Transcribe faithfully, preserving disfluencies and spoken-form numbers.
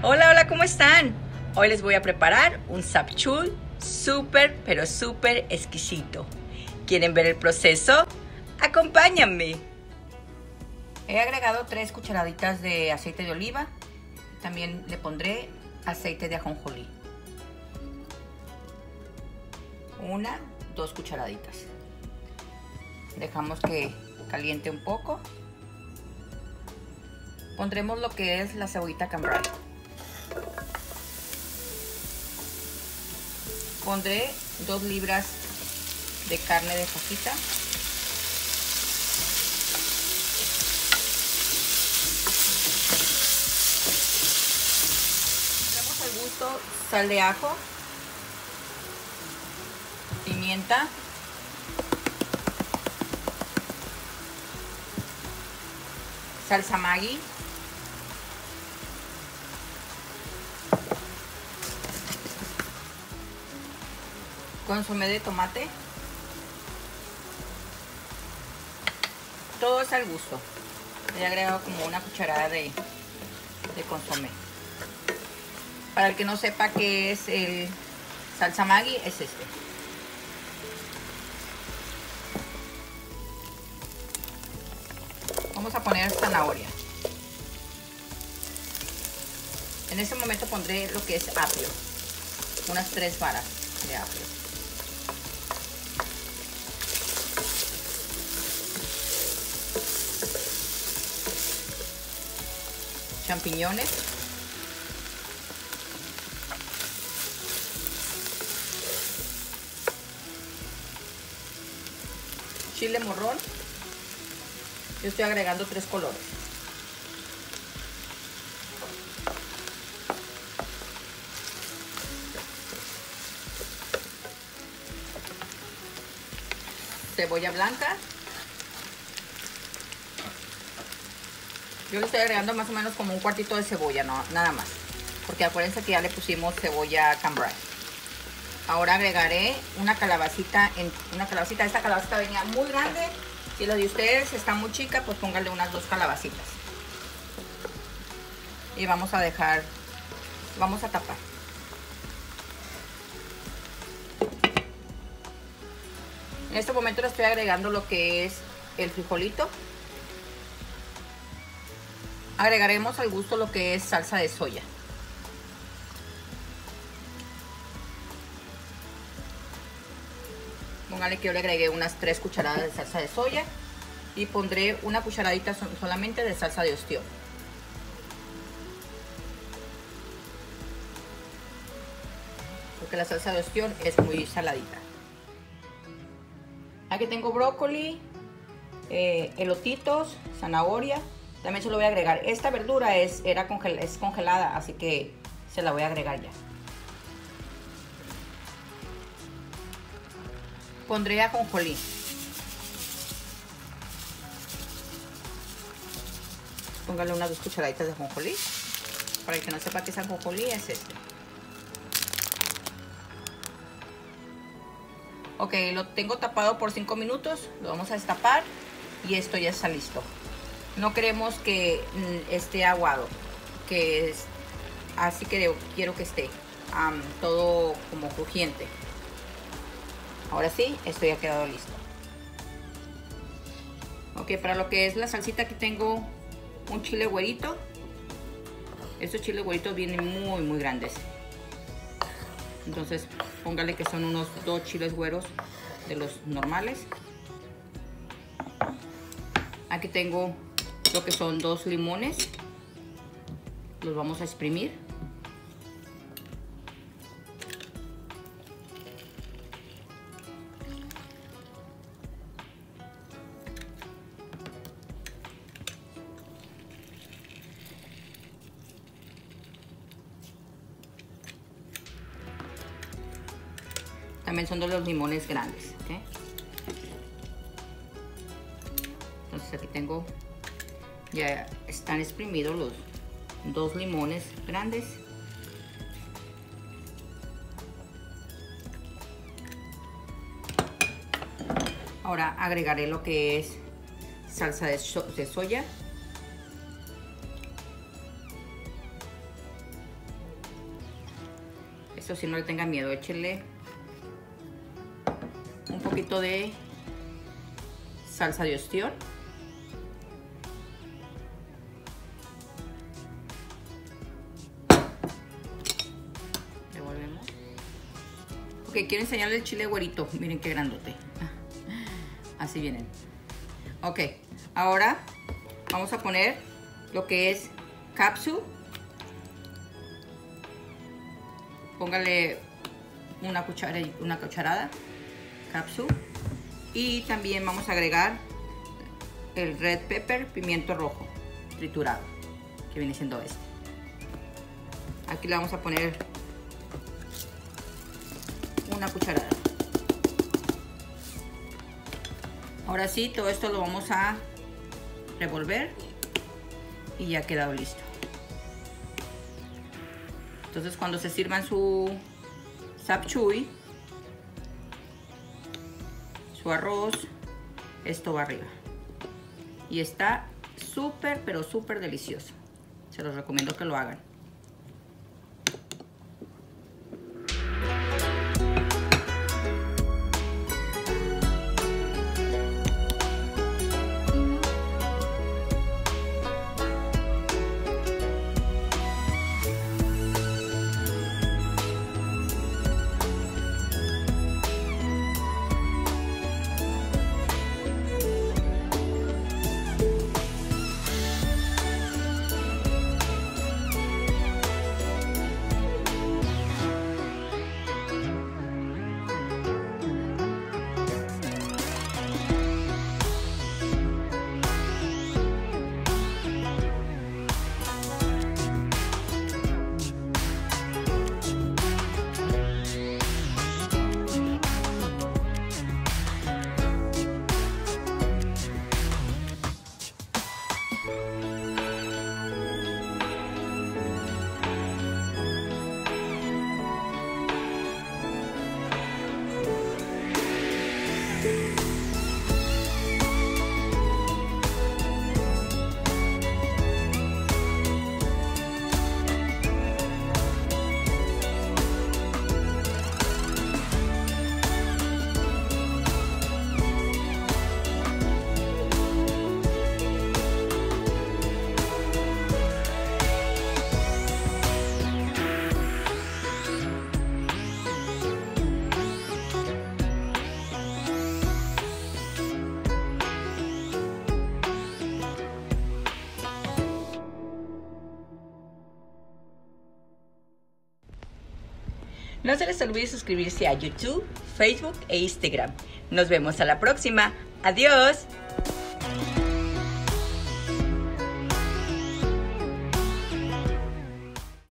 Hola, hola, ¿cómo están? Hoy les voy a preparar un zapchul súper, pero súper exquisito. ¿Quieren ver el proceso? ¡Acompáñenme! He agregado tres cucharaditas de aceite de oliva. También le pondré aceite de ajonjolí. Una, dos cucharaditas. Dejamos que caliente un poco. Pondremos lo que es la cebollita cambray. Pondré dos libras de carne de fajita. Pondremos al gusto sal de ajo, pimienta, salsa Maggi, consomé de tomate. Todo es al gusto. Le he agregado como una cucharada de, de consomé. Para el que no sepa qué es el salsa Maggi, es este. Vamos a poner zanahoria. En este momento pondré lo que es apio. Unas tres varas de apio. Champiñones, chile morrón. Yo estoy agregando tres colores. Cebolla blanca. Yo le estoy agregando más o menos como un cuartito de cebolla, no, nada más. Porque acuérdense que ya le pusimos cebolla cambray. Ahora agregaré una calabacita, en, una calabacita. Esta calabacita venía muy grande. Si la de ustedes está muy chica, pues pónganle unas dos calabacitas. Y vamos a dejar, vamos a tapar. En este momento le estoy agregando lo que es el frijolito. Agregaremos al gusto lo que es salsa de soya. Póngale que yo le agregué unas tres cucharadas de salsa de soya y pondré una cucharadita solamente de salsa de ostión. Porque la salsa de ostión es muy saladita. Aquí tengo brócoli, eh, elotitos, zanahoria. También se lo voy a agregar. Esta verdura es, era congel, es congelada, así que se la voy a agregar ya. Pondré ajonjolí. Póngale unas dos cucharaditas de ajonjolí. Para el que no sepa qué es ajonjolí, es este. Ok, lo tengo tapado por cinco minutos. Lo vamos a destapar y esto ya está listo. No queremos que esté aguado, que es, así que quiero que esté um, todo como crujiente. Ahora sí, esto ya ha quedado listo. Ok, para lo que es la salsita, aquí tengo un chile güerito. Estos chiles güeritos vienen muy, muy grandes. Entonces, póngale que son unos dos chiles güeros de los normales. Aquí tengo lo que son dos limones. Los vamos a exprimir. También son de los limones grandes, ¿okay? Entonces aquí tengo, ya están exprimidos los dos limones grandes. Ahora agregaré lo que es salsa de, so de soya. Eso sí, no le tenga miedo, échele un poquito de salsa de ostión. Revolvemos. Ok, quiero enseñarle el chile güerito. Miren qué grandote. Así vienen. Ok, ahora vamos a poner lo que es katsu. Póngale una cuchara, una cucharada katsu. Y también vamos a agregar el red pepper, pimiento rojo triturado, que viene siendo este. Aquí le vamos a poner una cucharada. Ahora sí, todo esto lo vamos a revolver y ya ha quedado listo. Entonces, cuando se sirvan su sap chui, su arroz, esto va arriba. Y está súper, pero súper delicioso. Se los recomiendo que lo hagan. No se les olvide suscribirse a YouTube, Facebook e Instagram. Nos vemos a la próxima. ¡Adiós!